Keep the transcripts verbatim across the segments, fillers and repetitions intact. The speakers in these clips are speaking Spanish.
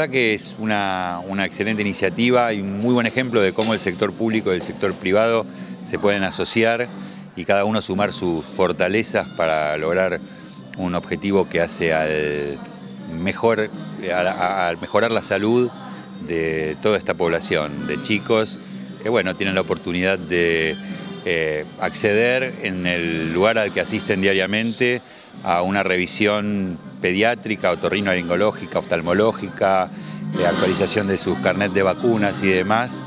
verdad que es una, una excelente iniciativa y un muy buen ejemplo de cómo el sector público y el sector privado se pueden asociar y cada uno sumar sus fortalezas para lograr un objetivo que hace al, mejor, al mejorar la salud de toda esta población, de chicos que bueno, tienen la oportunidad de eh, acceder en el lugar al que asisten diariamente a una revisión pediátrica, otorrinolaringológica, oftalmológica, eh, actualización de sus carnets de vacunas y demás.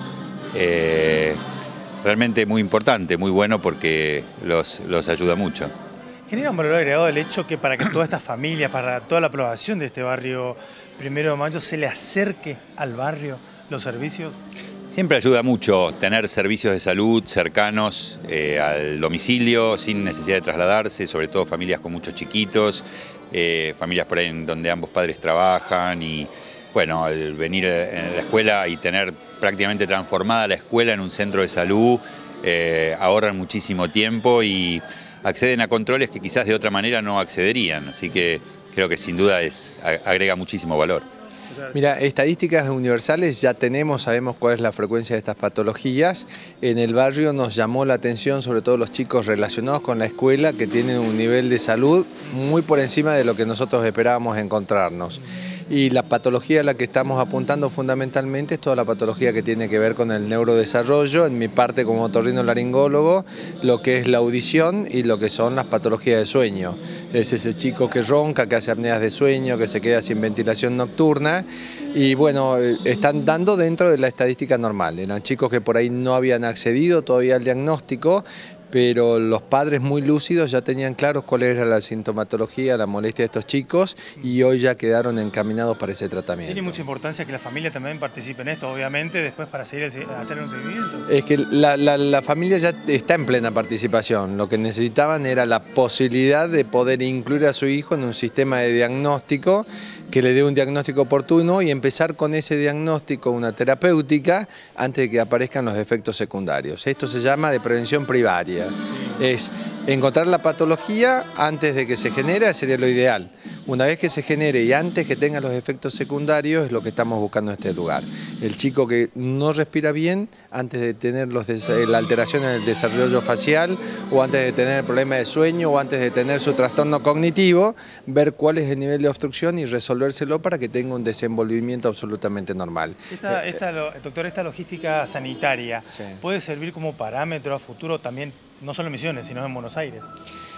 Eh, realmente muy importante, muy bueno porque los, los ayuda mucho. ¿Genera un valor agregado el hecho que para que todas estas familias, para toda la población de este barrio Primero de Mayo, se le acerque al barrio los servicios? Siempre ayuda mucho tener servicios de salud cercanos eh, al domicilio, sin necesidad de trasladarse, sobre todo familias con muchos chiquitos, eh, familias por ahí en donde ambos padres trabajan y bueno, el venir en la escuela y tener prácticamente transformada la escuela en un centro de salud, eh, ahorran muchísimo tiempo y acceden a controles que quizás de otra manera no accederían, así que creo que sin duda es, agrega muchísimo valor. Mira, estadísticas universales ya tenemos, sabemos cuál es la frecuencia de estas patologías. En el barrio nos llamó la atención sobre todo los chicos relacionados con la escuela que tienen un nivel de salud muy por encima de lo que nosotros esperábamos encontrarnos. Y la patología a la que estamos apuntando fundamentalmente es toda la patología que tiene que ver con el neurodesarrollo, en mi parte como otorrinolaringólogo, lo que es la audición y lo que son las patologías de sueño. Es ese chico que ronca, que hace apneas de sueño, que se queda sin ventilación nocturna y bueno, están dando dentro de la estadística normal. Eran chicos que por ahí no habían accedido todavía al diagnóstico, pero los padres muy lúcidos ya tenían claros cuál era la sintomatología, la molestia de estos chicos y hoy ya quedaron encaminados para ese tratamiento. Tiene mucha importancia que la familia también participe en esto, obviamente, después para seguir hacer un seguimiento. Es que la, la, la familia ya está en plena participación, lo que necesitaban era la posibilidad de poder incluir a su hijo en un sistema de diagnóstico que le dé un diagnóstico oportuno y empezar con ese diagnóstico una terapéutica antes de que aparezcan los efectos secundarios. Esto se llama de prevención primaria. Sí. Es encontrar la patología antes de que se genere, sería lo ideal. Una vez que se genere y antes que tenga los efectos secundarios es lo que estamos buscando en este lugar. El chico que no respira bien antes de tener los la alteración en el desarrollo facial o antes de tener el problema de sueño o antes de tener su trastorno cognitivo, ver cuál es el nivel de obstrucción y resolvérselo para que tenga un desenvolvimiento absolutamente normal. Esta, esta, doctor, esta logística sanitaria sí. ¿Puede servir como parámetro a futuro también, no solo en Misiones, sino en Buenos Aires?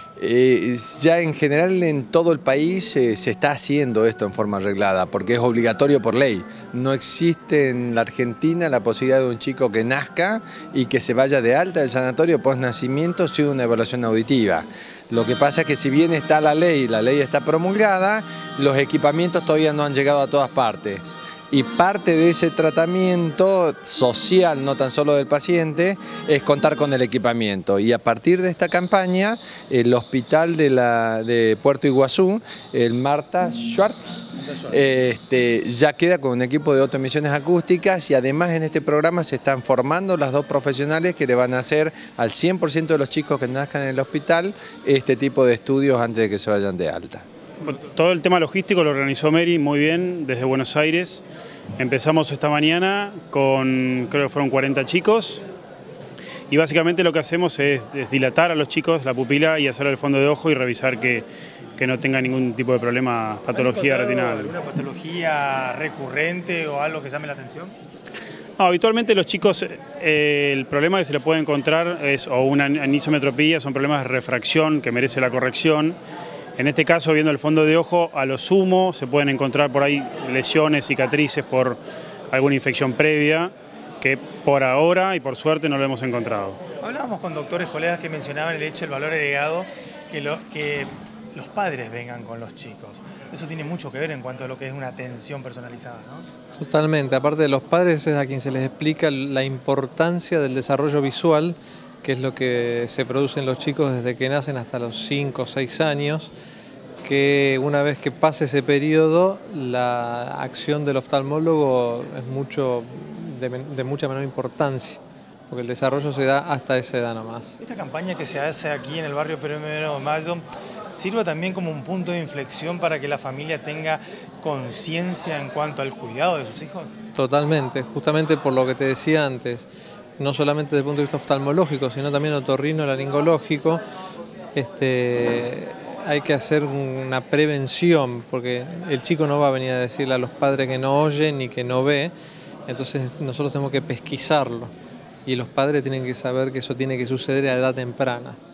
Eh, ya en general en todo el país eh, se está haciendo esto en forma arreglada porque es obligatorio por ley. No existe en la Argentina la posibilidad de un chico que nazca y que se vaya de alta del sanatorio post nacimiento sin una evaluación auditiva. Lo que pasa es que si bien está la ley, la ley está promulgada, los equipamientos todavía no han llegado a todas partes. Y parte de ese tratamiento social, no tan solo del paciente, es contar con el equipamiento. Y a partir de esta campaña, el hospital de, la, de Puerto Iguazú, el Marta Schwartz, este, ya queda con un equipo de autoemisiones acústicas y además en este programa se están formando las dos profesionales que le van a hacer al cien por ciento de los chicos que nazcan en el hospital este tipo de estudios antes de que se vayan de alta. Todo el tema logístico lo organizó Mary muy bien desde Buenos Aires. Empezamos esta mañana con, creo que fueron cuarenta chicos. Y básicamente lo que hacemos es, es dilatar a los chicos la pupila y hacer el fondo de ojo y revisar que, que no tenga ningún tipo de problema, patología retinal. ¿Alguna patología recurrente o algo que llame la atención? No, habitualmente los chicos, eh, el problema que se le puede encontrar es o una anisometropía, son problemas de refracción que merece la corrección. En este caso, viendo el fondo de ojo, a lo sumo se pueden encontrar por ahí lesiones, cicatrices por alguna infección previa, que por ahora y por suerte no lo hemos encontrado. Hablábamos con doctores, colegas que mencionaban el hecho del valor agregado, que, lo, que los padres vengan con los chicos. Eso tiene mucho que ver en cuanto a lo que es una atención personalizada, ¿no? Totalmente, aparte de los padres es a quien se les explica la importancia del desarrollo visual, que es lo que se produce en los chicos desde que nacen hasta los cinco o seis años, que una vez que pase ese periodo, la acción del oftalmólogo es mucho, de, de mucha menor importancia, porque el desarrollo se da hasta esa edad nomás. Esta campaña que se hace aquí en el barrio Primero de Mayo sirva también como un punto de inflexión para que la familia tenga conciencia en cuanto al cuidado de sus hijos? Totalmente, justamente por lo que te decía antes, no solamente desde el punto de vista oftalmológico, sino también otorrinolaringológico, este, hay que hacer una prevención, porque el chico no va a venir a decirle a los padres que no oye ni que no ve, entonces nosotros tenemos que pesquisarlo y los padres tienen que saber que eso tiene que suceder a edad temprana.